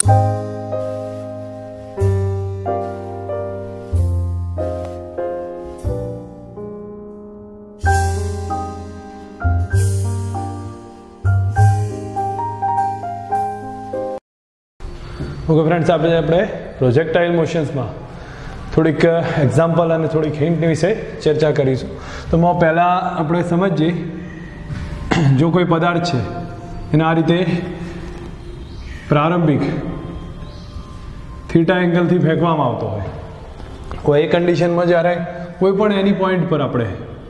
Okay friends, આપણે પ્રોજેક્ટાઇલ મોશન્સમાં થોડીક example અને થોડીક હિન્ટ વિશે ચર્ચા કરીશું. તો પહેલાં આપણે સમજીએ, જો કોઈ પદાર્થ છે એને આ રીતે પ્રારંભિક થીટા એંગલથી ફેંકવામાં આવતો હોય, કોઈ એ કન્ડિશનમાં જ્યારે કોઈ પણ એની પોઈન્ટ પર આપણે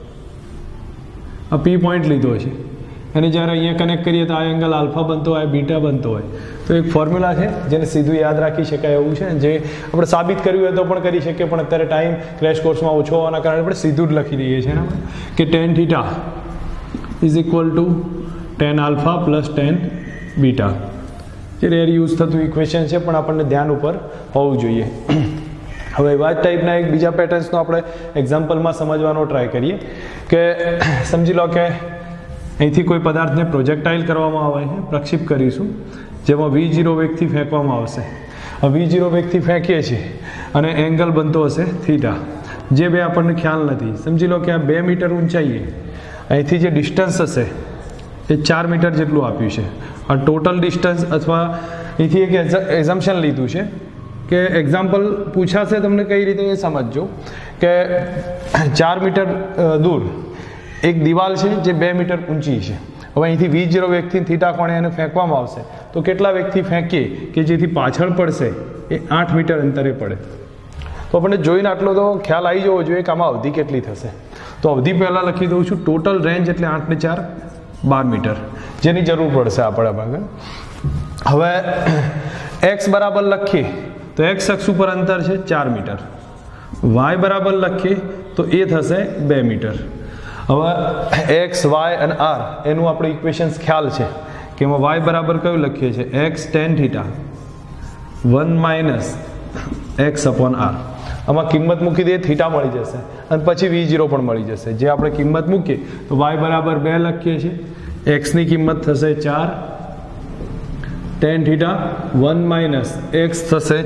આ પી પોઈન્ટ લીધો છે અને જ્યારે અહીંયા કનેક્ટ કરીએ તો આ એંગલ આલ્ફા બનતો હોય, બીટા બનતો હોય, તો એક ફોર્મ્યુલા છે જેને સીધું યાદ રાખી શકાય એવું છે, જે આપણે સાબિત કર્યું હોય તો પણ કરી શકીએ, પણ અત્યારે ટાઈમ ક્રેશ કોર્સમાં ઓછો હોવાના કારણે આપણે સીધું જ લખી દઈએ છીએ કે tan theta is equal to tan alpha plus tan beta. જે રેર યુઝ થતું ઇક્વેશન છે, પણ આપણને ધ્યાન ઉપર હોવું જોઈએ. હવે એવા જ ટાઈપના એક બીજા પેટર્ન્સનો આપણે એક્ઝામ્પલમાં સમજવાનો ટ્રાય કરીએ કે સમજી લો કે અહીંથી કોઈ પદાર્થને પ્રોજેક્ટાઇલ કરવામાં આવે છે, પ્રક્ષેપ કરીશું, જેમાં V0 વેગથી ફેંકવામાં આવશે. V0 વેગથી ફેંકીએ છીએ અને એંગલ બનતો હશે થીટા, જે બે આપણને ખ્યાલ નથી. સમજી લો કે આ 2 મીટર ઊંચાઈએ અહીંથી જે ડિસ્ટન્સ હશે એ 4 મીટર જેટલું આપ્યું છે. આ ટોટલ ડિસ્ટન્સ અથવા અહીંથી એક એઝમ્પશન લીધું છે કે એક્ઝામ્પલ પૂછાશે તમને કઈ રીતે એ સમજજો કે 4 મીટર દૂર એક દિવાલ છે જે 2 મીટર ઊંચી છે. હવે અહીંથી V0 વેગથી થીટા કોણે એને ફેંકવામાં આવશે તો કેટલા વેગથી ફેંકીએ કે જેથી પાછળ પડશે એ 8 મીટર અંતરે પડે. તો આપણને જોઈને આટલો તો ખ્યાલ આવી જવો જોઈએ કે આમાં અવધિ કેટલી થશે. તો અવધિ પહેલાં લખી દઉં છું. ટોટલ રેન્જ એટલે 8 ને 4 12 મીટર, જેની જરૂર પડશે આપણે. હવે x બરાબર લખીએ તો x અક્ષ ઉપર અંતર છે 4 મીટર, y બરાબર લખીએ તો એ થશે 2 મીટર. હવે x, y અને r એનું આપણે ઇક્વેશન્સ ખ્યાલ છે કે એમાં y બરાબર કયું લખીએ છીએ, x tan theta 1 minus x upon r. આમાં કિંમત મૂકી દઈએ, થીટા મળી જશે અને પછી V0 પણ મળી જશે. જે આપણે કિંમત મૂકીએ તો y બરાબર 2 લખીએ છીએ, x ની કિંમત થશે 4, tan થીટા 1 માઇનસ x થશે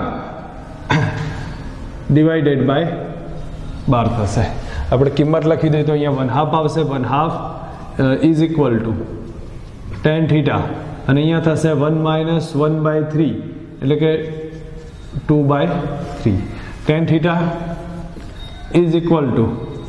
4 ડિવાઇડેડ બાય 12 થશે. આપણે કિંમત લખી દઈએ તો અહીંયા 1/2 આવશે. 1/2 is equal to tan theta અને અહીંયા થશે 1 માઇનસ 1/3 એટલે કે 2/3. tan theta is equal to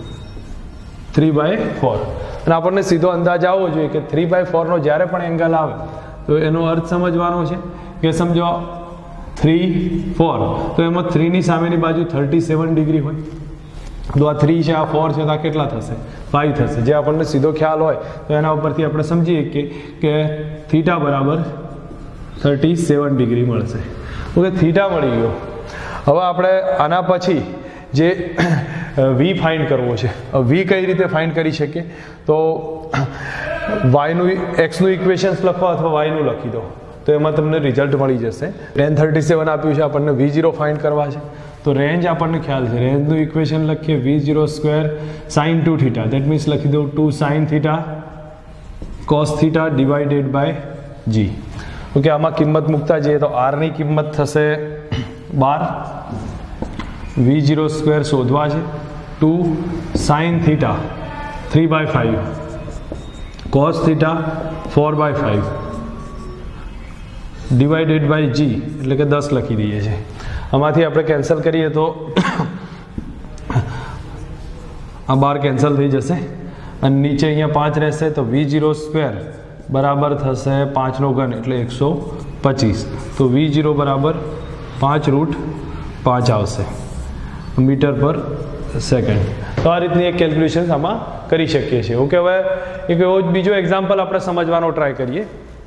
3/4. અને આપણને સીધો અંદાજ આવવો જોઈએ કે 3/4 નો જ્યારે પણ એંગલ આવે તો એનો અર્થ સમજવાનો છે કે સમજો 3, 4 તો એમાં 3 ની સામેની બાજુ 37 ડિગ્રી હોય, તો આ 3 છે, આ 4 છે, તો આ કેટલા થશે, 5 થશે. જે આપણને સીધો ખ્યાલ હોય તો એના ઉપરથી આપણે સમજીએ કે થીટા બરાબર 37 ડિગ્રી મળશે. ઓકે, થીટા મળી ગયો. હવે આપણે આના પછી જે વી ફાઇન્ડ કરવો છે. વી કઈ રીતે ફાઇન્ડ કરી શકીએ તો વાયનું એક્સનું ઇક્વેશન્સ લખો અથવા વાયનું લખી દો તો એમાં તમને રિઝલ્ટ મળી જશે. tan 37 આપ્યું છે, આપણને V0 ફાઇન્ડ કરવા છે. તો રેન્જ આપણને ખ્યાલ છે, રેન્જનું ઇક્વેશન લખીએ V0 square sin 2 theta, that means લખી દઉં 2 sin theta cos theta divided by g. Okay, આમાં કિંમત મૂકતા જઈએ તો r ની કિંમત થશે 12, V0 સ્ક્વેર શોધવા છે, 2 sin theta 3/5 cos theta 4/5 divided by g એટલે કે 10 લખી દઈએ છીએ. આમાંથી આપણે કેન્સલ કરીએ તો આ 12 કેન્સલ થઈ જશે અને નીચે અહીંયા 5 રહેશે તો V0 સ્ક્વેર બરાબર થશે 5 નો ઘન એટલે 125. તો V0 બરાબર 5√5 આવશે મીટર પર સેકન્ડ. તો આ રીતની એક કેલ્ક્યુલેશન આમાં કરી શકીએ છીએ. ઓકે, હવે એક એવો જ બીજો એક્ઝામ્પલ આપણે સમજવાનો ટ્રાય કરીએ.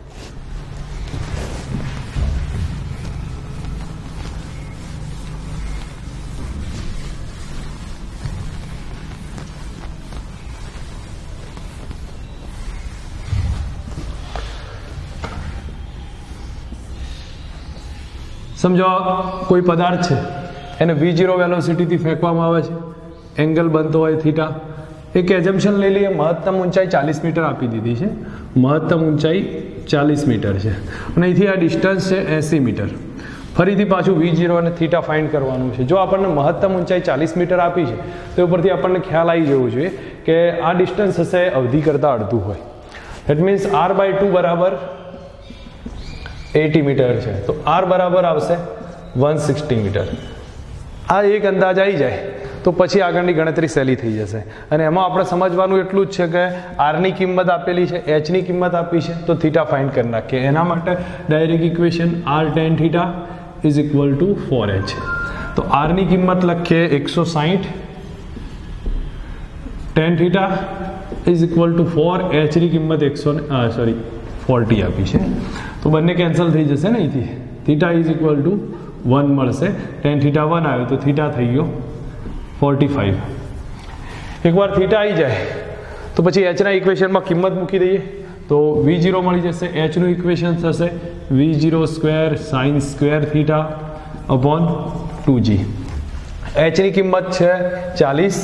સમજો કોઈ પદાર્થ છે એને V0 વેલોસિટીથી ફેંકવામાં આવે છે, એંગલ બનતો હોય થીટા. એક એઝમ્પશન લઈ લઈએ, મહત્તમ ઊંચાઈ 40 મીટર આપી દીધી છે, મહત્તમ ઊંચાઈ 40 મીટર છે અને અહીંથી આ ડિસ્ટન્સ છે 80 મીટર. ફરીથી પાછું V0 અને થીટા ફાઇન્ડ કરવાનું છે. જો આપણને મહત્તમ ઊંચાઈ 40 મીટર આપી છે તો ઉપરથી આપણને ખ્યાલ આવી જવો જોઈએ કે આ ડિસ્ટન્સ હશે અવધિ કરતાં અડધું હોય. દેટ મીન્સ r/2 બરાબર 80 મીટર છે તો r બરાબર આવશે 160 મીટર. આ એક અંદાજ આવી જાય તો પછી આગળની ગણતરી સહેલી થઈ જશે. અને એમાં આપણે સમજવાનું એટલું જ છે કે આરની કિંમત આપેલી છે, એચની કિંમત આપી છે તો થીટા ફાઇન્ડ કરી નાખીએ. એના માટે direct equation r tan θ is equal to 4h. તો આરની કિંમત લખીએ 160, tan θ ઇઝ ઇક્વલ ટુ 4, એચની કિંમત 40 આપી છે તો બંને કેન્સલ થઈ જશે ને અહીંથી. થીટા ઇઝ ઇક્વલ ટુ 1 મળશે. tan θ 1 આવ્યો તો થીટા થઈ ગયો 45. એકવાર થીટા આવી જાય તો પછી એચના ઇક્વેશનમાં કિંમત મૂકી દઈએ તો V0 મળી જશે. એચનું ઇક્વેશન થશે V0 square sine square theta upon 2g. એચની કિંમત છે 40.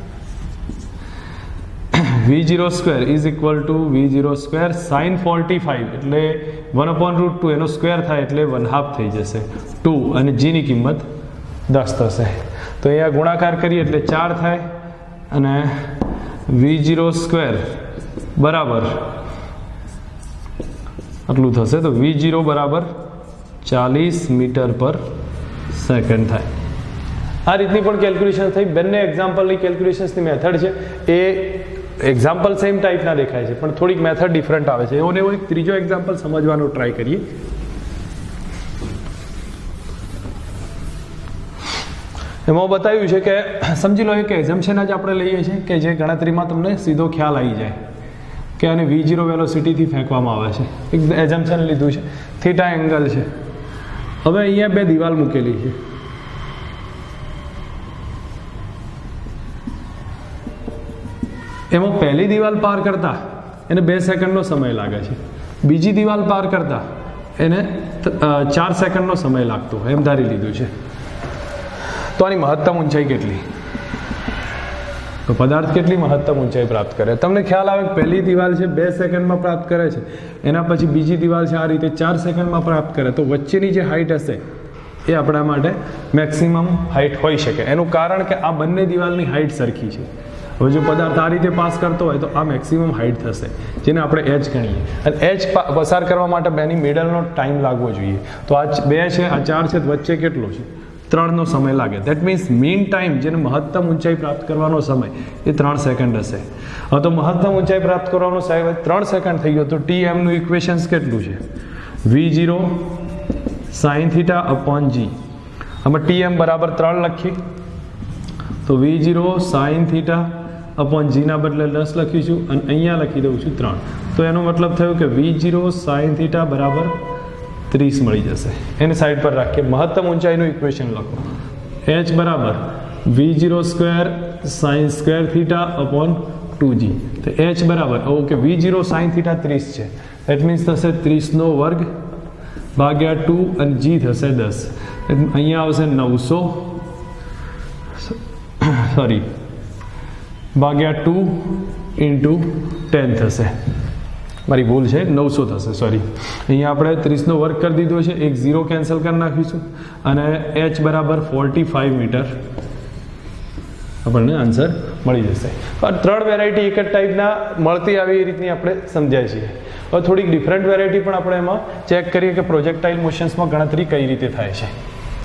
V0 square is equal to V0 square sine 45 એટલે 1/√2 એનો સ્ક્વેર થાય એટલે 1/2 થઈ જશે 2 અને જીની કિંમત 10 થશે. તો અહીંયા ગુણાકાર કરીએ એટલે 4 થાય અને V0 સ્ક્વેર બરાબર આટલું થશે તો V0 બરાબર 40 મીટર પર સેકન્ડ થાય. આ રીતની પણ કેલ્ક્યુલેશન થઈ. બંને એક્ઝામ્પલની કેલ્ક્યુલેશન્સની મેથડ છે એ એક્ઝામ્પલ સેમ ટાઈપના દેખાય છે પણ થોડીક મેથડ ડિફરન્ટ આવે છે. એવો એક ત્રીજો એક્ઝામ્પલ સમજવાનો ટ્રાય કરીએ. એમાં બતાવ્યું છે કે સમજી લો એક એક્ઝમ્પશન જ આપણે લઈએ છીએ કે જે ગણતરીમાં તમને સીધો ખ્યાલ આવી જાય કે આને V0 વેલોસિટીથી ફેંકવામાં આવે છે. એક એક્ઝમ્પશન લીધું છે, થીટા એંગલ છે. હવે અહીંયા બે દિવાલ મૂકેલી છે. એમાં પહેલી દિવાલ પાર કરતા એને 2 સેકન્ડનો સમય લાગે છે, બીજી દિવાલ પાર કરતા એને 4 સેકન્ડનો સમય લાગતો એમ ધારી લીધું છે. તો આની મહત્તમ ઊંચાઈ કેટલી? તો પદાર્થ કેટલી મહત્તમ ઊંચાઈ પ્રાપ્ત કરે? તમને ખ્યાલ આવે કે પહેલી દિવાલ છે 2 સેકન્ડમાં પ્રાપ્ત કરે છે, એના પછી બીજી દિવાલ છે આ રીતે 4 સેકન્ડમાં પ્રાપ્ત કરે, તો વચ્ચેની જે હાઇટ હશે એ આપણા માટે મેક્સિમમ હાઇટ હોઈ શકે. એનું કારણ કે આ બંને દિવાલની હાઇટ સરખી છે. હવે જો પદાર્થ આ રીતે પાસ કરતો હોય તો આ મેક્સિમમ હાઇટ થશે જેને આપણે એચ ગણીએ. અને એચ પસાર કરવા માટે બેની મિડલનો ટાઈમ લાગવો જોઈએ. તો આ 2 છે, આ 4 છે, વચ્ચે કેટલો છે? 3નો સમય લાગે. દેટ મીન્સ મીન ટાઈમ જેને મહત્તમ ઊંચાઈ પ્રાપ્ત કરવાનો સમય એ 3 સેકન્ડ હશે. હવે તો મહત્તમ ઊંચાઈ પ્રાપ્ત કરવાનો સમય 3 સેકન્ડ થઈ ગયો તો Tm નું ઇક્વેશન કેટલું છે? V0 sin θ upon g. આમાં Tm બરાબર 3 લખીએ તો V0 sin θ upon g ના બદલે 10 લખીશું અને અહીંયા લખી દઉં છું 3. તો એનો મતલબ થયો કે V0 sin θ બરાબર 30 મળી જશે. એને સાઈડ પર રાખીએ. મહત્તમ ઊંચાઈનું ઇક્વેશન લખો. h બરાબર V0 square sine square theta upon 2g. તો h બરાબર ઓકે V0 sin θ 30 છે. દેટ મીન્સ થશે 30નો વર્ગ ભાગ્યા 2 અને g થશે 10. અહીંયા આવશે 900 ભાગ્યા 2 ઇન્ટુ 10 થશે. મારી ભૂલ છે, 900 થશે, સોરી. અહીંયા આપણે 30નો વર્ગ કરી દીધો છે, એક 0 કેન્સલ કરી નાખીશું અને h બરાબર 45 મીટર આપણને આન્સર મળી જશે. 3 વેરાયટી એક જ ટાઈપના મળતી આવી એ રીતની આપણે સમજાય છીએ. હવે થોડીક ડિફરન્ટ વેરાયટી પણ આપણે એમાં ચેક કરીએ કે પ્રોજેક્ટાઇલ મોશન્સમાં ગણતરી કઈ રીતે થાય છે.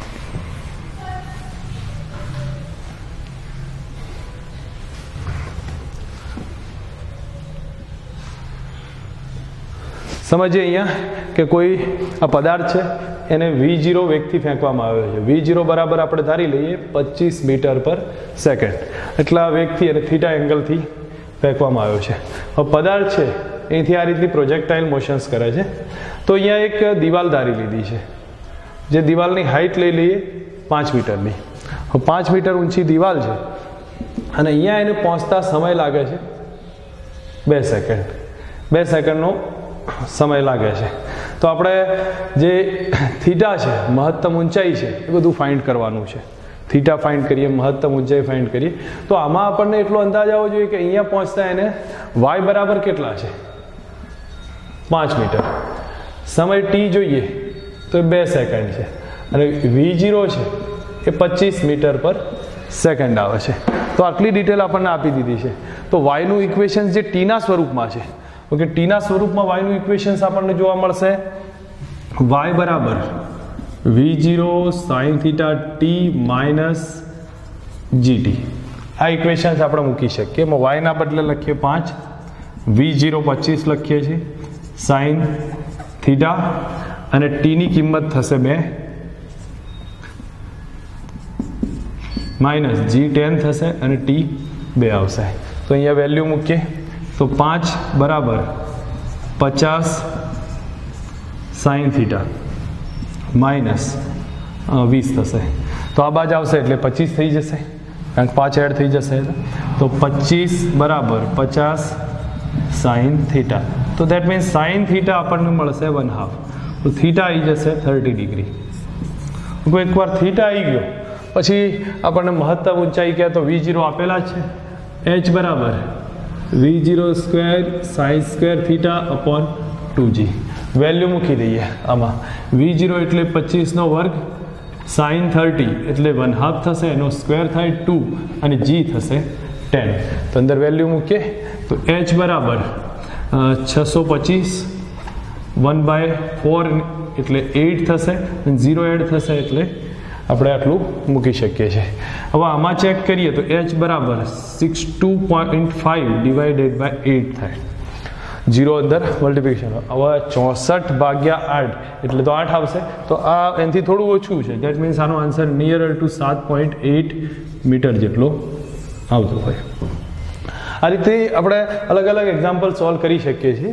સમજીએ અહીંયા કે કોઈ આ પદાર્થ છે એને V0 વેગથી ફેંકવામાં આવ્યો છે. V0 બરાબર આપણે ધારી લઈએ 25 મીટર પર સેકન્ડ એટલા વેગથી અને થીટા એંગલથી ફેંકવામાં આવ્યો છે. હવે પદાર્થ છે અહીંથી આ રીતની પ્રોજેક્ટાઇલ મોશન્સ કરે છે. તો અહીંયા એક દિવાલ ધારી લીધી છે, જે દિવાલની હાઇટ લઈ લઈએ 5 મીટરની. હવે 5 મીટર ઊંચી દિવાલ છે અને અહીંયા એને પહોંચતા સમય લાગે છે 2 સેકન્ડ. 2 સેકન્ડનો સમય લાગે છે. તો આપણે જે થીટા છે મહત્તમ ઊંચાઈ છે એ બધું ફાઇન્ડ કરવાનું છે. થીટા ફાઇન્ડ કરીએ, મહત્તમ ઊંચાઈ ફાઇન્ડ કરીએ. તો આમાં આપણને એટલો અંદાજ આવવો જોઈએ કે અહીંયા પહોંચતા એને y બરાબર કેટલા છે? 5 મીટર. સમય t જોઈએ તો એ 2 સેકન્ડ છે અને v0 છે એ 25 મીટર પર સેકન્ડ આવે છે. તો આટલી ડિટેલ આપણને આપી દીધી છે. તો વાયનું ઇક્વેશન જે ટીના સ્વરૂપમાં છે, ઓકે, ટીના સ્વરૂપમાં વાયનું ઇક્વેશન્સ આપણને જોવા મળશે y બરાબર v0 sin theta t માઇનસ gt. આ ઇક્વેશન્સ આપણે મૂકી શકીએ. એમાં y ના બદલે લખીએ 5, v0 25 લખીએ છીએ, sin થીટા અને t ની કિંમત થશે 2 માઇનસ g 10 થશે અને t 2 આવશે. તો અહીંયા વેલ્યુ મૂકીએ તો 5 બરાબર 50 sin થીટા માઇનસ 20 થશે. તો આ બાજુ આવશે એટલે 25 થઈ જશે, કારણ કે 5 એડ થઈ જશે. તો 25 બરાબર 50 sin થીટા. તો દેટ મીન્સ sin થીટા આપણને મળશે 1/2. તો થીટા આવી જશે 30 ડિગ્રી. એકવાર થીટા આવી ગયો પછી આપણને મહત્તમ ઊંચાઈ કહે તો v0 આપેલા છે, h બરાબર v0 square sin square theta upon 2g. Value મૂકી દઈએ આમાં. v0 એટલે 25 નો વર્ગ, sin 30 એટલે 1/2 થશે, એનો સ્ક્વેર થાય 2 અને g થશે 10. તો અંદર વેલ્યુ મૂકીએ તો h બરાબર 625 1/4 એટલે 8 થશે અને 0 એડ થશે એટલે આપણે આટલું મૂકી શકીએ છીએ. હવે આમાં ચેક કરીએ તો h બરાબર 62.5 ડિવાઇડેડ બાય 8 થાય. 0 અંદર મલ્ટિપ્લિકેશન. હવે 64/8 એટલે તો 8 આવશે. તો આ એનાથી થોડું ઓછું છે. દેટ મીન્સ આનો આન્સર નિયરર ટુ 7.8 મીટર જેટલો આવતો હોય. આ રીતે આપણે અલગ અલગ એક્ઝામ્પલ સોલ્વ કરી શકીએ છીએ.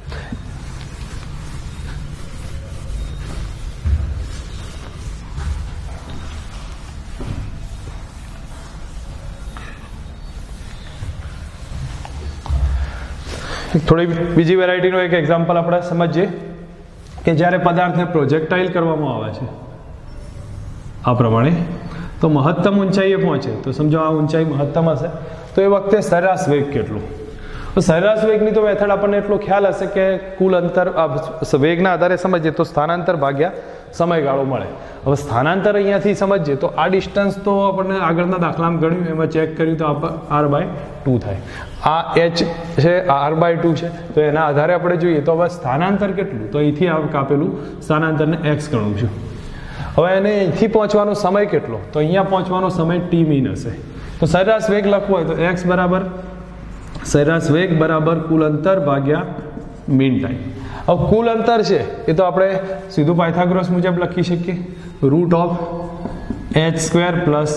થોડી બીજી વેરાયટીનો એક એક્ઝામ્પલ આપણે સમજીએ કે જ્યારે પદાર્થને પ્રોજેક્ટાઇલ કરવામાં આવે છે આ પ્રમાણે, તો મહત્તમ ઊંચાઈએ પહોંચે તો સમજો આ ઊંચાઈ મહત્તમ હશે તો એ વખતે સરેરાશ વેગ કેટલું. તો સરેરાશ વેગની તો મેથડ આપણને એટલો ખ્યાલ હશે કે કુલ અંતર વેગના આધારે સમજીએ તો સ્થાનાંતર ભાગ્યા સમયગાળો મળે. હવે સ્થાનાંતર અહીંયાથી સમજીએ તો આ ડિસ્ટન્સ તો આપણને આગળના દાખલામાં ગણ્યું, એમાં ચેક કર્યું તો r/2 થાય. આ h છે, આ r/2 છે, તો એના આધારે આપણે જોઈએ તો હવે સ્થાનાંતર કેટલું, તો અહીંથી કાપેલું સ્થાનાંતરને x ગણું છું. હવે એને અહીંથી પહોંચવાનો સમય કેટલો, તો અહીંયા પહોંચવાનો સમય t મીન હશે. તો સરેરાશ વેગ લખવો હોય તો x બરાબર સરેરાશ વેગ બરાબર કુલ અંતર ભાગ્યા મીન ટાઈમ. હવે કુલ અંતર છે એ તો આપણે સીધું પાયથાગોરસ મુજબ લખી શકીએ, √h² પ્લસ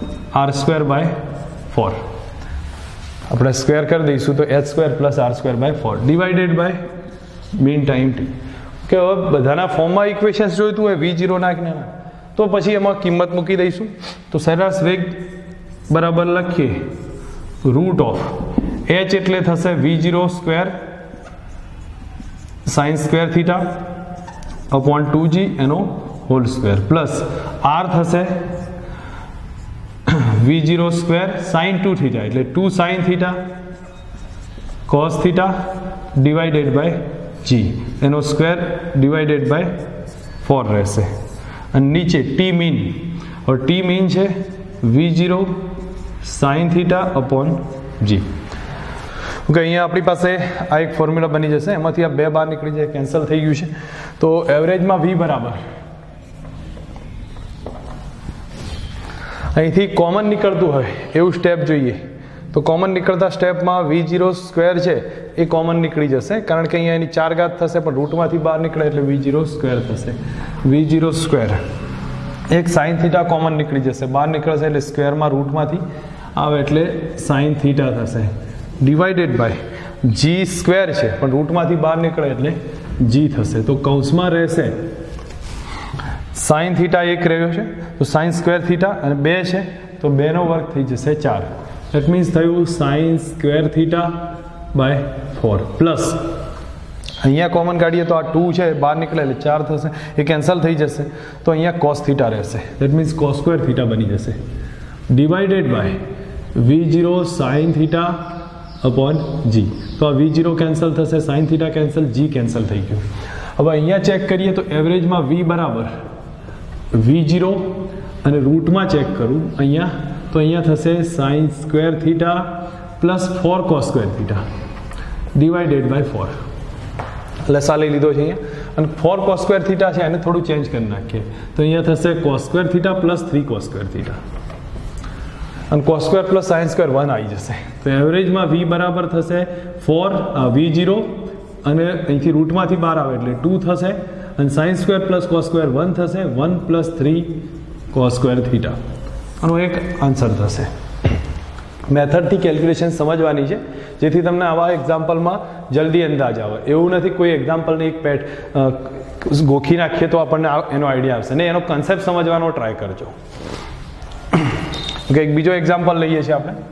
r²/4. આપણે સ્ક્વેર કરી દઈશું તો h² plus r²/4 divided by mean time t. કે હવે બધાના ફોર્મમાં ઇક્વેશન્સ જોઈતું હોય v0 નાખને તો પછી એમાં કિંમત મૂકી દઈશું. તો સરેરાશ વેગ બરાબર લખીએ √h એટલે થશે v0 square sin square theta upon 2g એનો હોલ સ્ક્વેર પ્લસ r થશે v0 સ્ક્વેર sin 2 થીટા એટલે 2 sin theta cos theta divided by g એનો સ્ક્વેર ડિવાઇડેડ બાય 4 રહેશે. અને નીચે t મીન, और t મીન છે v0 sin theta upon g. Okay, અહીંયા આપણી પાસે આ એક ફોર્મ્યુલા બની જશે, એમાંથી આ 2 બહાર નીકળી જાય, કેન્સલ થઈ ગયું છે. તો એવરેજમાં v બરાબર અહીંથી કોમન નીકળતું હોય એવું સ્ટેપ જોઈએ તો કોમન નીકળતા સ્ટેપમાં v0 સ્ક્વેર છે એ કોમન નીકળી જશે, કારણ કે અહીંયા એની 4 ઘાત થશે પણ રૂટમાંથી બહાર નીકળે એટલે v0 સ્ક્વેર થશે. v0 સ્ક્વેર એક sin થીટા કોમન નીકળી જશે, બહાર નીકળશે એટલે સ્ક્વેરમાં રૂટમાંથી આવે એટલે sin થીટા થશે ડિવાઇડેડ બાય g સ્ક્વેર છે પણ રૂટમાંથી બહાર નીકળે એટલે g થશે. તો કૌંસમાં રહેશે sin થીટા 1 રહ્યો છે તો sin સ્ક્વેર થીટા અને 2 છે તો 2 નો વર્ગ થઈ જશે 4. દેટ મીન્સ થયું sin square theta by 4 plus અહીંયા કોમન કાઢીએ તો આ 2 છે બહાર નીકળે એટલે 4 થશે, એ કેન્સલ થઈ જશે તો અહીંયા cos થીટા રહેશે. That means cos square theta બની જશે divided by v0 sin theta upon g. तो आ v0 कैंसल थशे, sine theta cancel, g cancel थई गयुं। हवे अहींया चेक करीए तो एवरेज में v बराबर v0 अने रूट में चेक करूँ अहींया तो अहींया थशे sine square theta plus 4 cos square theta divided by 4 लसा लई लीधो छे अहींया अने 4 cos स्क्वेर थीटा छे एने थोड़ું चेन्ज करी नाखीए तो अहींया थशे cos square theta plus 3 cos square theta અને cos square plus sine square 1 આવી જશે તો એવરેજમાં v બરાબર થશે 4 v0 અને અહીંથી રૂટમાંથી બહાર આવે એટલે 2 થશે અને sine square plus cos square 1 થશે 1 પ્લસ 3 cos સ્ક્વેર થીટા આનો એક આન્સર થશે। મેથડથી કેલ્ક્યુલેશન સમજવાની છે જેથી તમને આવા એક્ઝામ્પલમાં જલ્દી અંદાજ આવે। એવું નથી કોઈ એક્ઝામ્પલને એક પેટ ગોખી નાખીએ તો આપણને એનો આઈડિયા આવશે ને, એનો કન્સેપ્ટ સમજવાનો ટ્રાય કરજો। ओके, एक बीजो एग्जाम्पल लीए छे आपणे।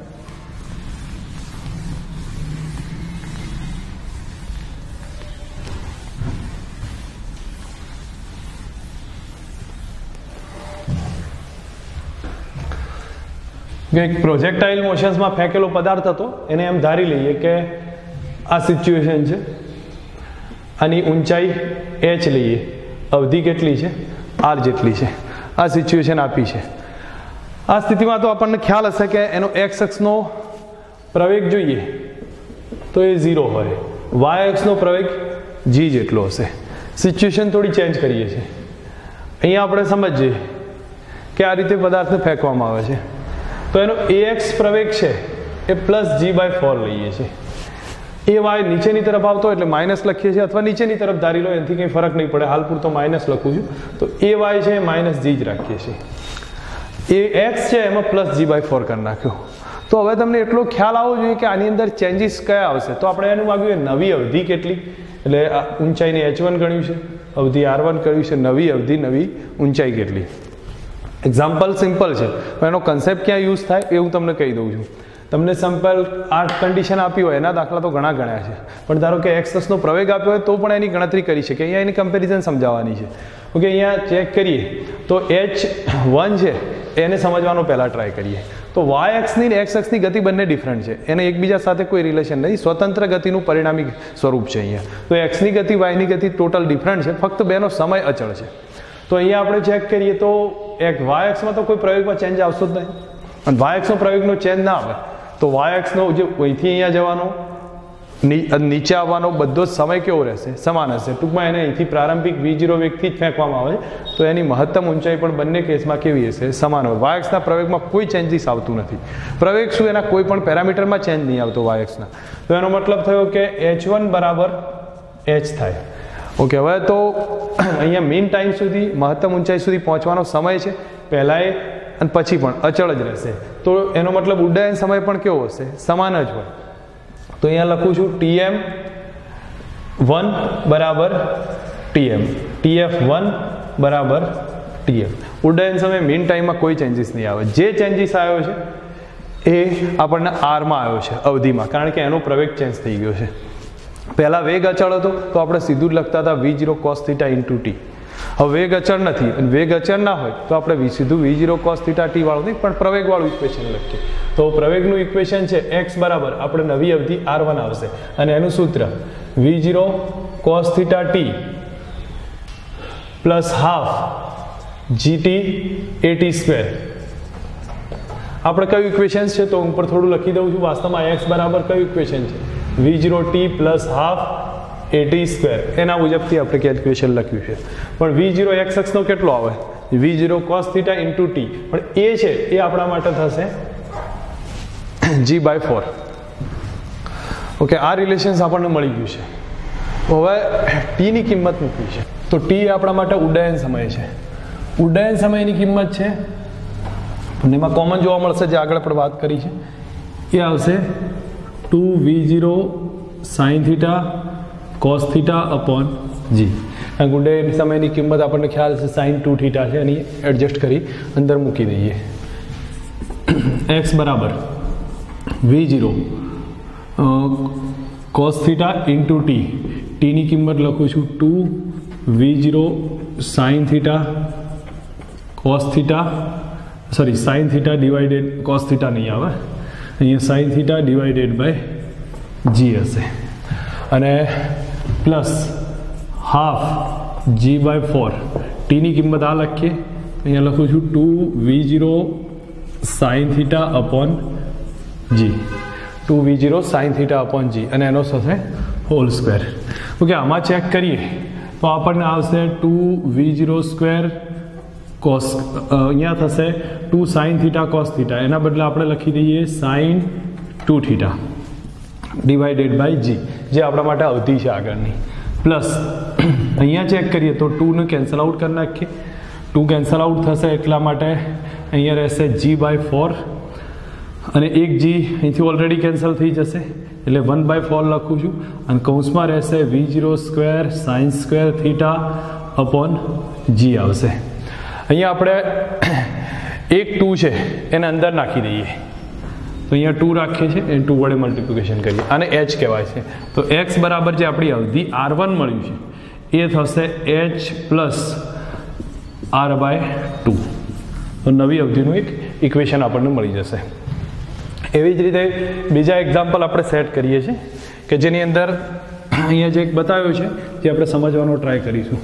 एक प्रोजेक्टाइल मोशन्स में फेंकेलो पदार्थ हतो एने एम धारी लईए के आ सिच्युएशन छे, आनी ऊंचाई h लईए, अवधि केटली छे r जेटली छे, आ सिच्युएशन आपी छे। आ स्थिति में तो अपन ख्याल हशे के एनो एक्स अक्षनो प्रवेग जोईए तो ये 0 होय, वाय अक्षनो प्रवेग जी जेटलो हशे। सिच्युएशन थोड़ी चेन्ज करीए छे। अहींया आपणे समजीए के आ रीते पदार्थने फेंकवामां आवे छे तो एनो ax प्रवेग छे ए प्लस g/4 लईए छे। ए वाय नीचेनी तरफ आवतो एटले माइनस लखीए छे अथवा नीचेनी तरफ धारी लो एनाथी कंई फरक नहीं पड़े, हाल पूरतो माइनस लखुं छुं तो ए वाय छे माइनस जी ज राखीए छे। ए एक्स है एम प्लस g/4 कर नाख्यो तो हवे तमने एटलो ख्याल आवो जोईए के आनी अंदर चेन्जीस कया आवशे तो आपणे एनुं माग्युं नवी अवधि केटली एटले ऊंचाईने h1 गण्युं छे, अवधि r1 कर्युं छे, नवी अवधि नवी ऊंचाई केटली। एक्जाम्पल सिंपल छे पण एनो कन्सेप्ट क्या यूज थाय ए हुं तमने कही दઉં છું। તમને सिंपल आ कंडीशन आपी होय एना दाखला तो घणा गण्या छे पण धारो के एक्स अक्षनो प्रवेग आप्यो होय तो पण एनी गणतरी करी शके। अहींया एनी कम्पेरिजन समजाववानी छे। ओके, अहींया चेक करीए तो h1 छे એને સમજવાનો પહેલા ટ્રાય કરીએ તો y અક્ષની ને x અક્ષની ગતિ બંને ડિફરન્ટ છે, એને એકબીજા સાથે કોઈ રિલેશન નથી, સ્વતંત્ર ગતિનું પરિણામી સ્વરૂપ છે અહીંયા। તો x ની ગતિ y ની ગતિ ટોટલ ડિફરન્ટ છે, ફક્ત બેનો સમય અચળ છે। તો અહીંયા આપણે ચેક કરીએ તો y અક્ષમાં તો કોઈ પ્રવેગમાં ચેન્જ આવશે જ નહીં અને y અક્ષનો પ્રવેગનો ચેન્જ ના આવે તો y અક્ષનો જે અહીંથી અહીંયા જવાનો नीचे आवવાનો બધો જ સમય કેવો રહેશે, સમાન હશે। ટૂંકમાં એને અહીંથી પ્રારંભિક v0 વેગથી જ ફેંકવામાં આવે તો એની મહત્તમ ઊંચાઈ પણ બંને કેસમાં કેવી હશે, સમાન હોય। y અક્ષના પ્રવેગમાં કોઈ ચેન્જીસ આવતું નથી। પ્રવેગ શું એના કોઈ પણ પેરામીટરમાં ચેન્જ નહીં આવતો y અક્ષના। તો એનો મતલબ થયો કે h1 બરાબર h થાય। ઓકે, હવે તો અહીંયા મીન ટાઈમ સુધી મહત્તમ ઊંચાઈ સુધી પહોંચવાનો સમય છે પહેલાએ અને પછી પણ અચળ જ રહેશે તો એનો મતલબ ઉડ્ડયન સમય પણ કેવો હશે, સમાન જ હોય। तो यहाँ लखूँ छू TM1 बराबर TM, TF1 बराबर TF। उड्डयन समय मीन टाइम में कोई चेन्जीस नहीं आवे। जे चेन्जीस आयो छे ए आपणे आर में आयो छे अवधि में, कारण के एनो प्रवेग चेन्ज थई गयो छे। पहला वेग अचल हतो तो आपणे सीधुं ज लखता था v0 cos theta into T. હવે વેગ અચળ નથી અને વેગ અચળ ના હોય તો આપણે સીધું v0 cos θ t વાળું નહીં પણ પ્રવેગ વાળું ઇક્વેશન લખીએ તો પ્રવેગનું ઇક્વેશન છે x બરાબર આપણે નવી અવધિ r1 આવશે અને એનું સૂત્ર v0 cos θ t plus half gt at square. આપણે કયું ઇક્વેશન છે તો ઉપર થોડું લખી દઉં છું। વાસ્તવમાં x બરાબર કયું ઇક્વેશન છે v0 t plus half at square એના મુજબથી આપણે કેલ્ક્યુલેશન લખ્યું છે પણ v0 x અક્ષનો કેટલો આવે v0 cos θ ઇન્ટુ t પણ એ છે એ આપણા માટે થશે g/4। ઓકે, આ રિલેશન્સ આપણને મળી ગયું છે। હવે t ની કિંમત મૂકવી છે તો t આપણા માટે ઉડ્ડયન સમય છે। ઉડ્ડયન સમયની કિંમત છે પણ એમાં કોમન જોવા મળશે જે આગળ આપણે વાત કરી છે એ આવશે 2v0 sin θ cos θ upon g। उड्डयन समय की किंमत अपने ख्याल से sin 2θ है एडजस्ट करी अंदर मूकी दीए। x बराबर v0 cos θ into t, t ની કિંમત લખું છું 2v0 sin θ cos θ sin θ divided cos θ नहीं आवे, अहीं sin θ डिवाइडेड बाय જી હશે અને પ્લસ હાફ g/4 ટીની કિંમત આ લખીએ અહીંયા લખું છું 2v0 sin θ upon g 2v0 sin θ upon g અને એનો થશે હોલ સ્ક્વેર. ઓકે આમાં ચેક કરીએ તો આપણને આવશે 2v0 સ્ક્વેર કોસ અહીંયા થશે 2 sin θ cos θ એના બદલે આપણે લખી દઈએ sin 2θ ડિવાઇડેડ બાય g જે આપણા માટે અવધિ છે આગળની પ્લસ અહીંયા ચેક કરીએ તો 2 ને કેન્સલ આઉટ કરી નાખીએ 2 કેન્સલ આઉટ થશે એટલા માટે અહીંયા રહેશે g/4 અને એક g અહીંથી ઓલરેડી કેન્સલ થઈ જશે એટલે 1/4 લખું છું અને કૌંસમાં રહેશે v0 square sin square θ upon g આવશે. અહીંયા આપણે એક 2 છે એને અંદર નાખી દઈએ તો અહીંયા 2 રાખીએ છીએ એને 2 વડે મલ્ટિપ્લિકેશન કરીએ આને h કહેવાય છે તો x બરાબર જે આપણી અવધિ r1 મળ્યું છે એ થશે h પ્લસ r/2 તો નવી અવધિનું એક ઇક્વેશન આપણને મળી જશે. એવી જ રીતે બીજા એક્ઝામ્પલ આપણે સેટ કરીએ છીએ કે જેની અંદર અહીંયા જે એક બતાવ્યું છે જે આપણે સમજવાનો ટ્રાય કરીશું.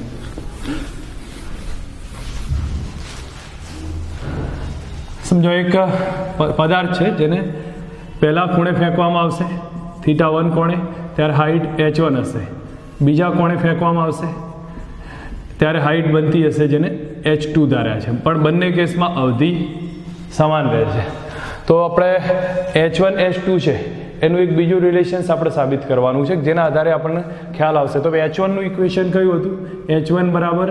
સમજો એક પદાર્થ છે જેને પહેલા ખૂણે ફેંકવામાં આવશે θ1 કોણે ત્યારે હાઇટ h1 હશે બીજા કોણે ફેંકવામાં આવશે ત્યારે હાઇટ બનતી હશે જેને h2 ધાર્યા છે પણ બંને કેસમાં અવધિ સમાન રહે છે. તો આપણે h1 h2 છે એનું એક બીજું રિલેશન્સ આપણે સાબિત કરવાનું છે જેના આધારે આપણને ખ્યાલ આવશે. તો h1 નું ઇક્વેશન કયું હતું h1 બરાબર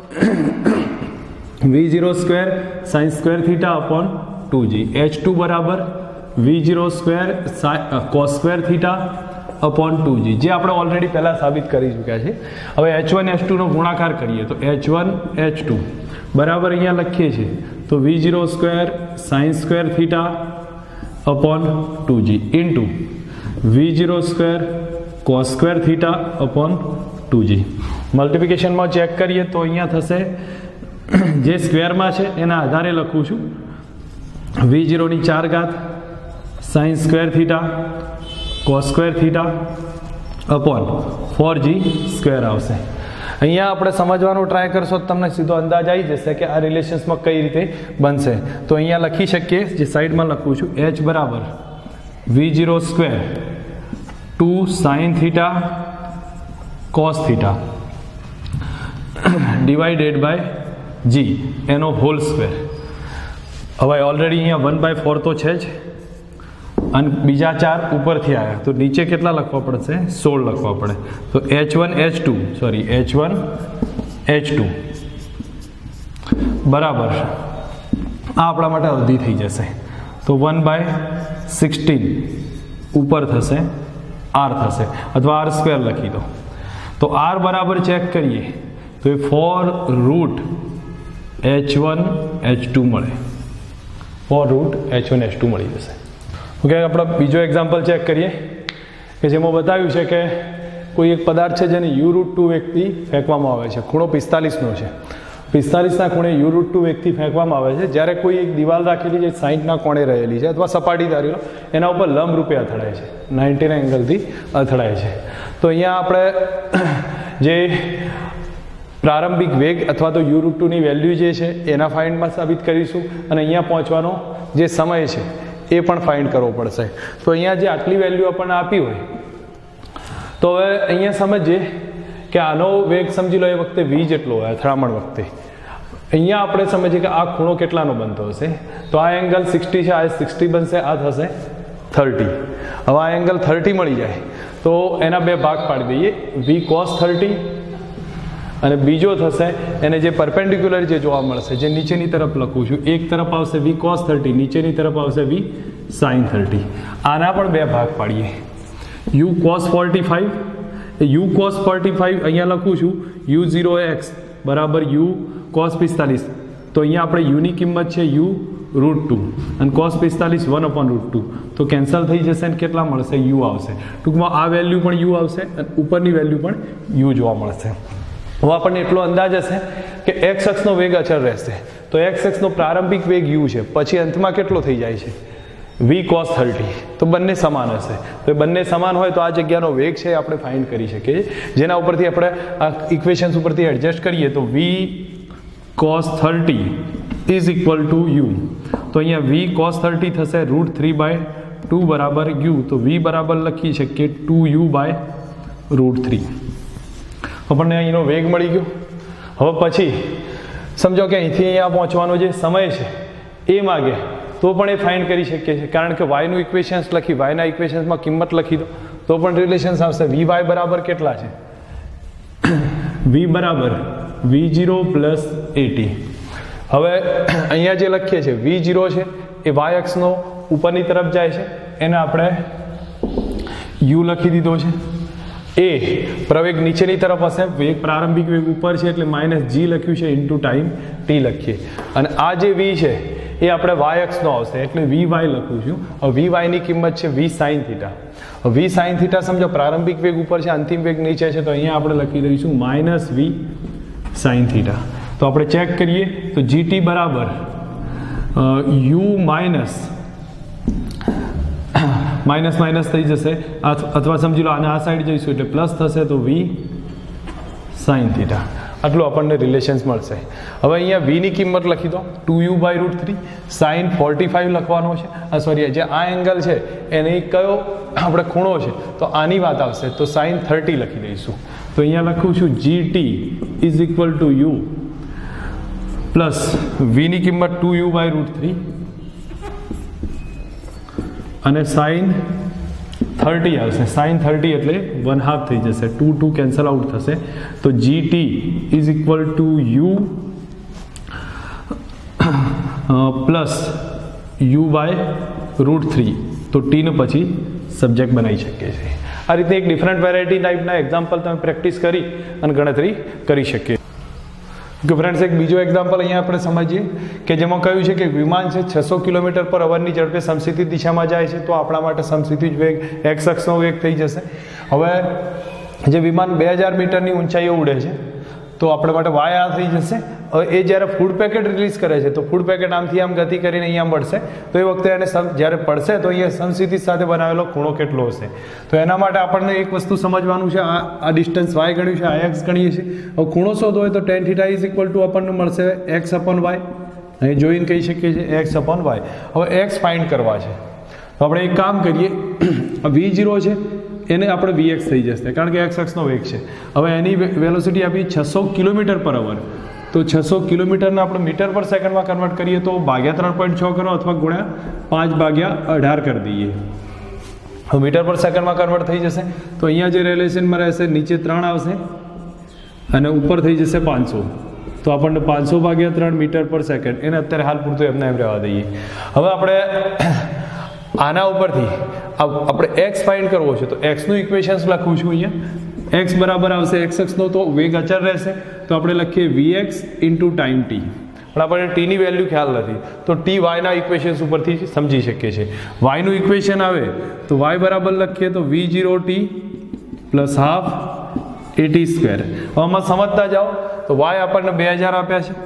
v0 square sin square θ upon 2g h2 બરાબર v0 square cos square θ upon 2g જે આપણે ઓલરેડી પહેલાં સાબિત કરી ચૂક્યા છે. હવે h1 h2 નો ગુણાકાર કરીએ તો h1 h2 બરાબર અહીંયા લખીએ છીએ તો v0 square sin square θ upon 2g into v0 square cos square θ upon 2g મલ્ટિપ્લિકેશનમાં ચેક કરીએ તો અહીંયા થશે જે સ્ક્વેરમાં છે એના આધારે લખું છું v0 ની 4 ઘાત sin square θ cos square θ upon 4g square આવશે. અહીંયા આપણે સમજવાનો ટ્રાય કરશો તો તમને સીધો અંદાજ આવી જશે કે આ રિલેશન્સમાં કઈ રીતે બનશે. તો અહીંયા લખી શકીએ જે સાઈડમાં લખું છું h બરાબર v0 square 2 sin θ cos θ divided by g એનો હોલ સ્ક્વેર. હવે ઓલરેડી અહીંયા 1/4 તો છે જ અને બીજા 4 ઉપરથી આવ્યા તો નીચે કેટલા લખવા પડશે 16 લખવા પડે તો h1 h2 બરાબર આ આપણા માટે અવધિ થઈ જશે તો 1/16 ઉપર થશે r થશે અથવા r સ્ક્વેર લખી દો તો r બરાબર ચેક કરીએ તો એ 4 રૂટ h1 h2 મળે 4 રૂટ h1 h2 મળી જશે. ઓકે આપણે બીજો એક્ઝામ્પલ ચેક કરીએ કે જેમાં બતાવ્યું છે કે કોઈ એક પદાર્થ છે જેને u√2 વેગથી ફેંકવામાં આવે છે ખૂણો 45 નો છે 45 ના ખૂણે u√2 વેગથી ફેંકવામાં આવે છે જ્યારે કોઈ એક દિવાલ રાખેલી છે 60 ના કોણે રહેલી છે અથવા સપાટી ધારી લો એના ઉપર લંબ રૂપે અથડાય છે 90 ના એંગલથી અથડાય છે. તો અહીંયા આપણે જે પ્રારંભિક વેગ અથવા તો u√2 ની વેલ્યુ જે છે એના ફાઇન્ડમાં સાબિત કરીશું અને અહીંયા પહોંચવાનો જે સમય છે એ પણ ફાઇન્ડ કરવો પડશે. તો અહીંયા જે આટલી વેલ્યુ આપણને આપી હોય તો હવે અહીંયા સમજીએ કે આનો વેગ સમજી લો એ વખતે v જેટલો હોય અથડામણ વખતે. અહીંયા આપણે સમજીએ કે આ ખૂણો કેટલાનો બનતો હશે તો આ એંગલ 60 છે આ 60 બનશે આ થશે 30. હવે આ એંગલ 30 મળી જાય તો એના બે ભાગ પાડી દઈએ v cos 30 અને બીજો થશે એને જે પરપેન્ડિક્યુલર જે જોવા મળશે જે નીચેની તરફ લખું છું એક તરફ આવશે v cos 30 નીચેની તરફ આવશે v sin 30. આના પણ બે ભાગ પાડીએ u cos 45 u cos 45 અહીંયા લખું છું u0x બરાબર u cos 45 તો અહીંયા આપણે u ની કિંમત છે u√2 અને cos 45 1/√2 તો કેન્સલ થઈ જશે અને કેટલા મળશે u આવશે. ટૂંકમાં આ વેલ્યુ પણ u આવશે અને ઉપરની વેલ્યુ પણ u જોવા મળશે. હવે આપણને એટલો અંદાજ હશે કે x અક્ષનો વેગ અચળ રહેશે તો x અક્ષનો પ્રારંભિક વેગ u છે પછી અંતમાં કેટલો થઈ જાય છે v cos 30, તો બંને સમાન હશે. તો બંને સમાન હોય તો આ જગ્યાનો વેગ છે આપણે ફાઇન્ડ કરી શકીએ, જેના ઉપરથી આપણે આ ઇક્વેશન્સ ઉપરથી એડજસ્ટ કરીએ તો v cos 30 is equal to u. તો અહીંયા v cos 30 થશે √3/2 બરાબર u. તો v બરાબર લખી શકીએ 2u બાય √3. આપણને અહીંનો વેગ મળી ગયો. હવે પછી સમજો કે અહીંથી અહીંયા પહોંચવાનો જે સમય છે એ માગે તો પણ એ ફાઇન્ડ કરી શકીએ છીએ, કારણ કે વાયનું ઇક્વેશન્સ લખી, વાયના ઇક્વેશન્સમાં કિંમત લખી દો તો પણ રિલેશન્સ આવશે. vy બરાબર કેટલા છે? v બરાબર v0 પ્લસ 80. હવે અહીંયા જે લખીએ છીએ v0 છે એ y અક્ષનો ઉપરની તરફ જાય છે, એને આપણે u લખી દીધો છે. એ પ્રવેગ નીચેની તરફ હશે, વેગ પ્રારંભિક વેગ ઉપર છે એટલે -g લખ્યું છે ઇન્ટુ ટાઈમ t લખીએ. અને આ જે v છે એ આપણે y અક્ષનો આવશે એટલે vy લખું છું. હવે vy ની કિંમત છે v sin θ. v sin θ સમજો પ્રારંભિક વેગ ઉપર છે, અંતિમ વેગ નીચે છે, તો અહીંયા આપણે લખી દઈશું -v sin θ. તો આપણે ચેક કરીએ તો gt બરાબર u માઇનસ થઈ જશે, અથવા સમજી લો આને આ સાઈડ જઈશું એટલે પ્લસ થશે તો v sin θ. આટલું આપણને રિલેશન્સ મળશે. હવે અહીંયા v ની કિંમત લખી દો 2u બાય √3. sin 45 લખવાનો છે, સોરી જે આ એંગલ છે એને કયો આપણે ખૂણો છે તો આની વાત આવશે તો sin 30 લખી દઈશું. તો અહીંયા લખું છું gt is equal to u plus v ની કિંમત 2u બાય √3 અને sin 30 આવશે. sin 30 એટલે 1/2 થઈ જશે, 2 કેન્સલ આઉટ થશે. તો gt is equal to u plus u by √3. તો t ને પછી સબ્જેક્ટ બનાવી શકીએ છીએ. આ રીતે એક ડિફરન્ટ વેરાયટી ટાઈપના એક્ઝામ્પલ તમે પ્રેક્ટિસ કરી અને ગણતરી કરી શકીએ. કે ફ્રેન્ડ્સ એક બીજો એક્ઝામ્પલ અહીંયા આપણે સમજીએ કે જેમાં કહ્યું છે કે વિમાન છે 600 km/h ની ઝડપે સમસ્થિતિ દિશામાં જાય છે, તો આપણા માટે સમસ્થિતિ વેગ x અક્ષનો વેગ થઈ જશે. હવે જે વિમાન 2000 મીટરની ઊંચાઈએ ઉડે છે તો આપણા માટે y આ થઈ જશે. હવે એ જ્યારે ફૂડ પેકેટ રિલીઝ કરે છે તો ફૂડ પેકેટ આમથી આમ ગતિ કરીને અહીંયા મળશે, તો એ વખતે એને જ્યારે પડશે તો અહીંયા સમસ્થિતિ સાથે બનાવેલો ખૂણો કેટલો હશે. તો એના માટે આપણને એક વસ્તુ સમજવાનું છે, આ ડિસ્ટન્સ y ગણ્યું છે, આ x ગણીએ છીએ. હવે ખૂણો શોધવો હોય તો tan θ ઇઝ ઇક્વલ ટુ આપણને મળશે x/y. અહીં જોઈને કહી શકીએ છીએ x/y. હવે x ફાઇન્ડ કરવા છે તો આપણે એક કામ કરીએ, v0 છે એને આપણે vx થઈ જશે કારણ કે x અક્ષનો વેગ છે. હવે એની વેલોસિટી આપી 600 km/h. તો 600 કિલોમીટરને આપણે મીટર પર સેકન્ડમાં કન્વર્ટ કરીએ તો ભાગ્યા 3.6 કરો અથવા ગુણ્યા 5/18 કરી દઈએ. હવે મીટર પર સેકન્ડમાં કન્વર્ટ થઈ જશે. તો અહીંયા જે રિલેશનમાં રહેશે નીચે 3 આવશે અને ઉપર થઈ જશે 500. તો આપણને 500/3 મીટર પર સેકન્ડ, એને અત્યારે હાલ પૂરતું એમને એમ રહેવા દઈએ. હવે આપણે આના ઉપરથી આપણે x ફાઇન્ડ કરવો છે તો x નું ઇક્વેશન્સ લખું છું. અહીંયા x બરાબર આવશે x અક્ષનો તો વેગ અચળ રહેશે, તો આપણે લખીએ vx ઇન્ટુ ટાઈમ t. પણ આપણને t ની વેલ્યુ ખ્યાલ નથી તો t y ના ઇક્વેશન્સ ઉપરથી સમજી શકીએ છીએ. y નું ઇક્વેશન આવે તો y બરાબર લખીએ તો v0t પ્લસ હાફ at². હવે આમાં સમજતા જાઓ તો y આપણને 2000 આપ્યા છે.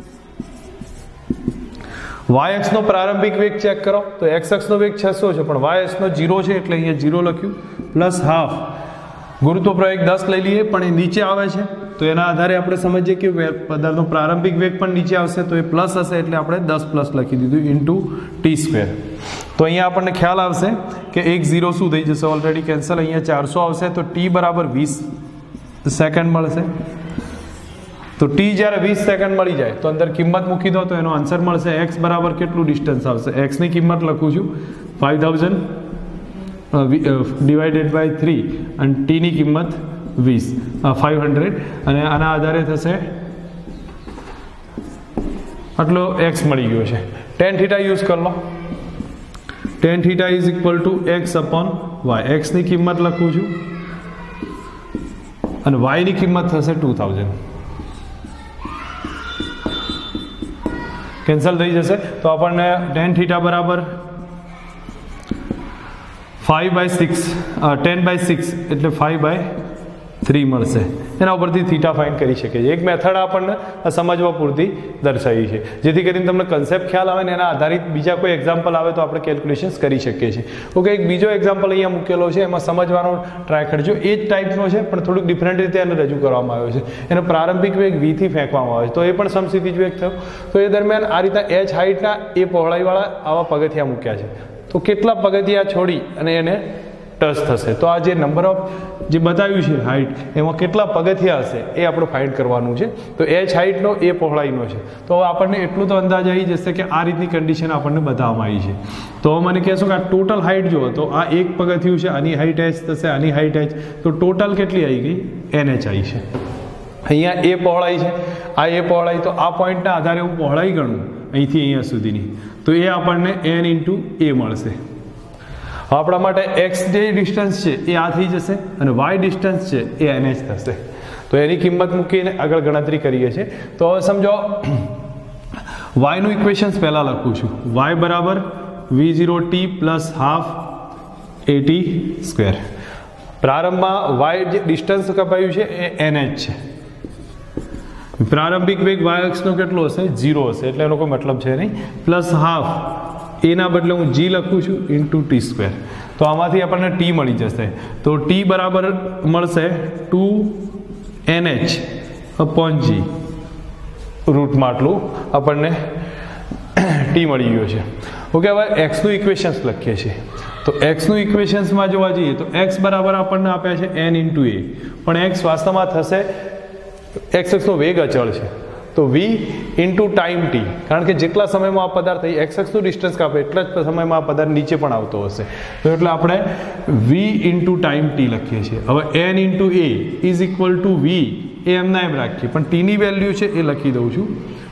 y અક્ષનો પ્રારંભિક વેગ ચેક કરો તો x અક્ષનો વેગ 600 છે પણ y અક્ષનો 0 છે એટલે અહીંયા 0 લખ્યું પ્લસ હાફ. ગુરુત્વ પ્રવેગ 10 લઈ લઈએ પણ એ નીચે આવે છે તો એના આધારે આપણે સમજીએ કે પદાર્થનો પ્રારંભિક વેગ પણ નીચે આવશે તો એ પ્લસ હશે એટલે આપણે 10+ લખી દીધું ઇન્ટુ t². તો અહીંયા આપણને ખ્યાલ આવશે કે 1 0 શું થઈ જશે, ઓલરેડી કેન્સલ. અહીંયા 400 આવશે તો t બરાબર 20 સેકન્ડ મળશે. તો t જ્યારે 20 સેકન્ડ મળી જાય તો અંદર કિંમત મૂકી દો તો એનો આન્સર મળશે x બરાબર કેટલું ડિસ્ટન્સ આવશે. x ની કિંમત લખું છું 5000 ડિવાઇડેડ બાય 3 અને t ની કિંમત 500 અને આના આધારે થશે આટલો x મળી ગયો છે. tan θ યુઝ કરી લો. tan θ is equal to x/y. x ની કિંમત લખું છું અને y ની કિંમત થશે 2000. કેન્સલ થઈ જશે તો આપણને tan θ બરાબર 5/6 10/6 એટલે 5/6 3 મળશે. એના ઉપરથી થીટા ફાઇન્ડ કરી શકે છે. એક મેથડ આપણને સમજવા પૂરતી દર્શાવી છે, જેથી કરીને તમને કન્સેપ્ટ ખ્યાલ આવે ને એના આધારિત બીજા કોઈ એક્ઝામ્પલ આવે તો આપણે કેલ્ક્યુલેશન્સ કરી શકીએ છીએ. ઓકે, એક બીજો એક્ઝામ્પલ અહીંયા મૂકેલો છે, એમાં સમજવાનો ટ્રાય કરજો. એ જ ટાઈપનો છે પણ થોડુંક ડિફરન્ટ રીતે એને રજૂ કરવામાં આવ્યો છે. એનો પ્રારંભિક વેગ વીથી ફેંકવામાં આવે છે, તો એ પણ સમસ્થિતિજ વેગ થયો. તો એ દરમિયાન આ રીતના h હાઇટના એ પહોળાઈવાળા આવા પગથિયા મૂક્યા છે. તો કેટલા પગથિયા છોડી અને એને ટચ થશે, તો આ જે નંબર ઓફ જે બતાવ્યું છે હાઇટ, એમાં કેટલા પગથિયા હશે એ આપણે ફાઇન્ડ કરવાનું છે. તો h હાઇટનો એ પહોળાઈનો છે. તો આપણને એટલું તો અંદાજ આવી જશે કે આ રીતની કન્ડિશન આપણને બતાવવામાં આવી છે. તો મને કહેશો કે આ ટોટલ હાઇટ જુઓ, તો આ એક પગથિયું છે, આની હાઇટ h થશે, આની હાઇટ h, તો ટોટલ કેટલી આવી ગઈ? NH આવી છે. અહીંયા એ પહોળાઈ છે, આ એ પહોળાઈ, તો આ પોઈન્ટના આધારે હું પહોળાઈ ગણું અહીંથી અહીંયા સુધીની, તો એ આપણને n × a મળશે. આપણા માટે x જે ડિસ્ટન્સ છે એ આ થઈ જશે અને y ડિસ્ટન્સ છે એ NH થશે. તો એની કિંમત મૂકીને આગળ ગણતરી કરીએ છીએ. તો હવે સમજો y નું ઇક્વેશન્સ પહેલાં લખું છું. y બરાબર v0t પ્લસ હાફ at². પ્રારંભમાં y જે ડિસ્ટન્સ કપાયું છે એ NH છે. પ્રારંભિક વેગ y અક્ષનો કેટલો હશે? 0 હશે, એટલે એનો કોઈ મતલબ છે નહીં. પ્લસ હાફ, એના બદલે હું g લખું છું × t². તો આમાંથી આપણને t મળી જશે. તો t બરાબર મળશે 2NH/g. રૂટમાં આટલું આપણને t મળી ગયો છે. ઓકે, હવે x નું ઇક્વેશન્સ લખીએ છીએ. તો x નું ઇક્વેશન્સમાં જોવા જઈએ તો x બરાબર આપણને આપ્યા છે n × a, પણ x વાસ્તવમાં થશે x અક્ષનો વેગ અચળ છે, તો v × ટાઈમ t, કારણ કે જેટલા સમયમાં આ પદાર્થ x અક્ષનું ડિસ્ટન્સ કાપે એટલા જ સમયમાં આ પદાર્થ નીચે પણ આવતો હશે. તો એટલે આપણે v × ટાઈમ t લખીએ છીએ. હવે n × a is equal to v, એ એમના એમ રાખીએ, પણ t ની વેલ્યુ છે એ લખી દઉં છું,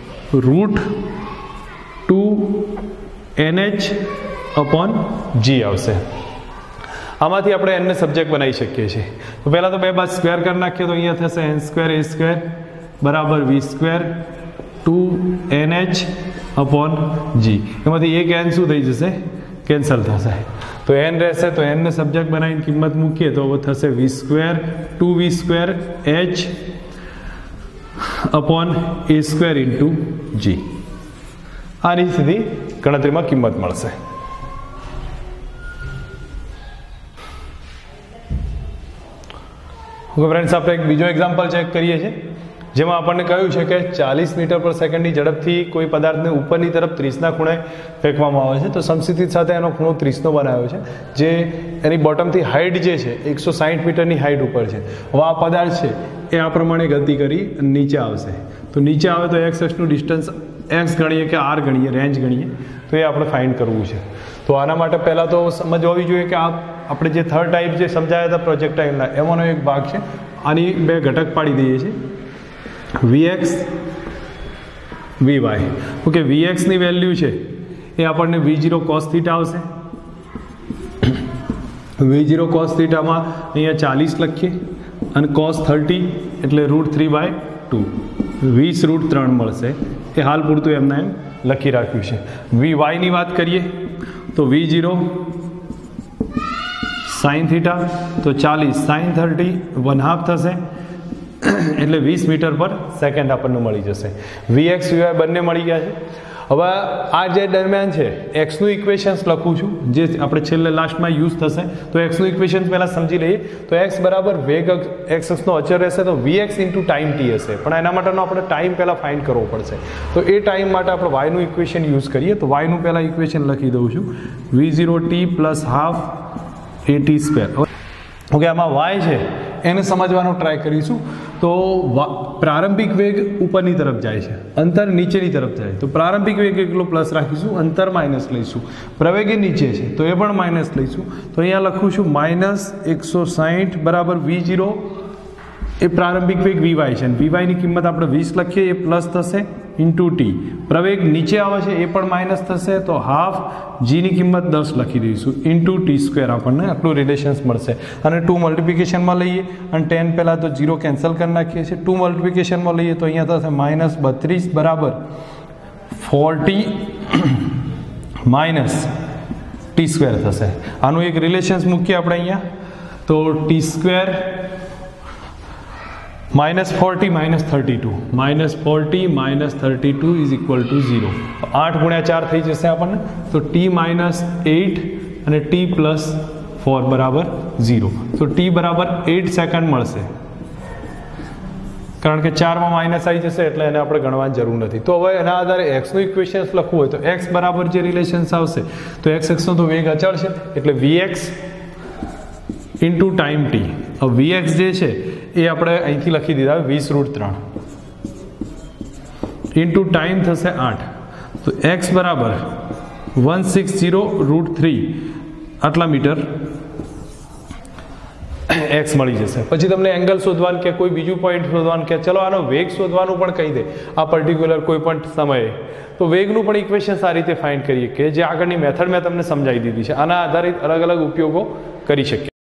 √2NH/g આવશે. આમાંથી આપણે n ને સબ્જેક્ટ બનાવી શકીએ છીએ. તો પહેલાં તો બે બાદ સ્ક્વેર કરી નાખીએ, તો અહીંયા થશે n² a² બરાબર v² 2NH/g. એમાંથી એક n શું થઈ જશે? કેન્સલ થશે. તો n રહેશે, તો n ને સબ્જેક્ટ બનાવીને કિંમત મૂકીએ તો થશે v² 2v²h/a² × g. આની સીધી ગણતરીમાં કિંમત મળશે. ઓકે ફ્રેન્ડ્સ, આપણે એક બીજો એક્ઝામ્પલ ચેક કરીએ છીએ, જેમાં આપણને કહ્યું છે કે 40 મીટર/સેકન્ડની ઝડપથી કોઈ પદાર્થને ઉપરની તરફ 30ના ખૂણે ફેંકવામાં આવે છે. તો સમસ્થિતિ સાથે એનો ખૂણો 30નો બનાવ્યો છે, જે એની બોટમથી હાઇટ જે છે 160 મીટરની હાઇટ ઉપર છે. હવે આ પદાર્થ છે એ આ પ્રમાણે ગતિ કરી નીચે આવશે. તો નીચે આવે તો x અક્ષનું ડિસ્ટન્સ x ગણીએ કે r ગણીએ, રેન્જ ગણીએ, તો એ આપણે ફાઇન્ડ કરવું છે. તો આના માટે પહેલાં તો સમજવી જોઈએ કે આપણે જે થર્ડ ટાઈપ જે સમજાયા હતા પ્રોજેક્ટાઇલના, એમાંનો એક ભાગ છે. આની બે ઘટક પાડી દઈએ છીએ, vx vy. ઓકે, vx ની વેલ્યુ છે એ આપણને v0 cos θ આવશે. v0 cos θ માં અહીંયા 40 લખીએ અને cos 30 એટલે √3/2, 20√3 મળશે. એ હાલ પૂરતું એમના એમ લખી રાખ્યું છે. vy ની વાત કરીએ તો v0 sin θ, તો 40 sin 30 1/2 થશે, એટલે 20 મીટર/સેકન્ડ આપણને મળી જશે. vx vy બંને મળી ગયા છે. હવે આ જે દરમિયાન છે એક્સનું ઇક્વેશન્સ લખું છું, જે આપણે છેલ્લે લાસ્ટમાં યુઝ થશે. તો એક્સનું ઇક્વેશન્સ પહેલાં સમજી લઈએ. તો એક્સ બરાબર વેગ એક્સ અક્ષનો અચળ રહેશે, તો vx × ટાઈમ t હશે, પણ એના માટેનો આપણે ટાઈમ પહેલાં ફાઇન્ડ કરવો પડશે. તો એ ટાઈમ માટે આપણે વાયનું ઇક્વેશન યુઝ કરીએ. તો વાયનું પહેલાં ઇક્વેશન લખી દઉં છું, v0t plus half at². Okay, આમાં વાય છે એને સમજવાનો ટ્રાય કરીશું. તો પ્રારંભિક વેગ ઉપરની તરફ જાય છે, અંતર નીચેની તરફ જાય. તો પ્રારંભિક વેગ એટલો પ્લસ રાખીશું, અંતર માઇનસ લઈશું. પ્રવેગ એ નીચે છે તો એ પણ માઇનસ લઈશું. તો અહીંયા લખું છું -160 બરાબર v0 એ પ્રારંભિક વેગ vy છે, અને vy ની કિંમત આપણે 20 લખીએ, એ પ્લસ થશે × t. પ્રવેગ નીચે આવે છે એ પણ માઇનસ થશે, તો હાફ g ની કિંમત 10 લખી દઈશું × t². આપણને આટલું રિલેશન્સ મળશે. અને 2 મલ્ટિપ્લિકેશનમાં લઈએ અને 10 પહેલાં તો 0 કેન્સલ કરી નાખીએ છીએ. 2 મલ્ટિપ્લિકેશનમાં લઈએ તો અહીંયા થશે -32 બરાબર 40 t² થશે. આનું એક રિલેશન્સ મૂકીએ આપણે અહીંયા, તો t² -40 -32 -40 -32 ઇઝ ઇક્વલ ટુ 0. 8 ગુણ્યા 4 થઈ જશે આપણને, તો t -8 અને t + 4 બરાબર 0. તો t બરાબર 8 સેકન્ડ મળશે, કારણ કે 4માં માઇનસ આવી જશે એટલે એને આપણે ગણવાની જરૂર નથી. તો હવે એના આધારે એક્સનું ઇક્વેશન્સ લખવું હોય તો એક્સ બરાબર જે રિલેશન્સ આવશે તો એક્સ એક્સનો તો વેગ અચળ છે એટલે vx ઇન્ટુ ટાઈમ ટી. હવે vx જે છે એ આપણે અહીંથી લખી દીધા 20√3 ઇન્ટુ ટાઈમ થશે 8. તો x બરાબર 160√3 આટલા મીટર x મળી જશે. પછી તમને એંગલ શોધવાનું કે કોઈ બીજું પોઈન્ટ શોધવાનું કે ચલો આનો વેગ શોધવાનું પણ કહી દે આ પર્ટિક્યુલર કોઈ પણ સમયે, તો વેગનું પણ ઇક્વેશન આ રીતે ફાઇન્ડ કરીએ કે જે આગળની મેથડ મેં તમને સમજાવી દીધી છે. આના આધારિત અલગ અલગ ઉપયોગો કરી શકીએ.